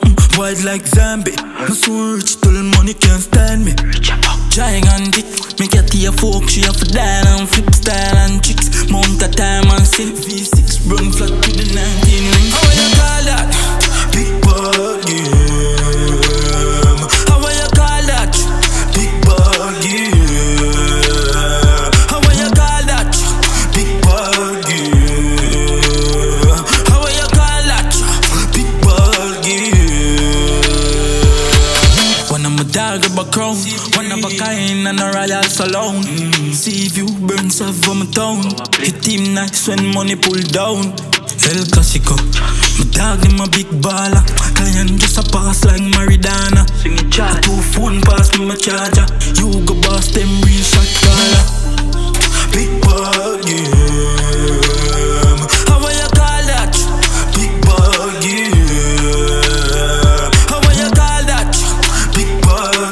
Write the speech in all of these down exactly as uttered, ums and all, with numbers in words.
um, wild like zombie. I'm so rich till money can't stand me. Gigantic, me get here folk, she have to die and flip style and chicks. Mount a time and say V six, run flat to the nineteen ring. How you call that? Big ball game. How you call that? Big ball game. How you call that? Big ball game. How you call that? Big ball game. One of my dog of a crown, one of a kind and a royal salon. mm. See if you burn stuff from my town. Hit him nice when money pull down. El Clasico, my dog in my big baller. Client just a pass like Maradona. Sing it chat. Two phone pass me my charger. You go boss them real shot caller. Big ball game. How you call that? Big ball game. How you call that? Big ball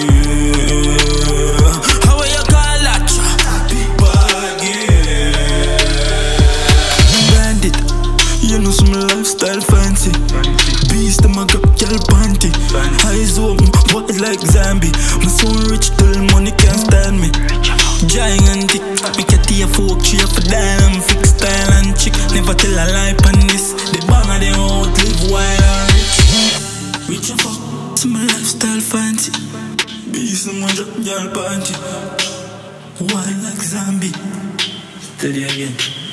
game. How you call that? Big ball game. Bandit, you know some lifestyle fancy. Beast them a got girl panty. Eyes open, body like zombie. My so rich till money can't stand me. Gigantic, me get here folk, she have to die and fix style and chick. Never tell a lie on this. The bang of them out live wild and rich. Rich and fuck, some lifestyle fancy. Beast them a drop girl panty. Wild like zombie. Steady again.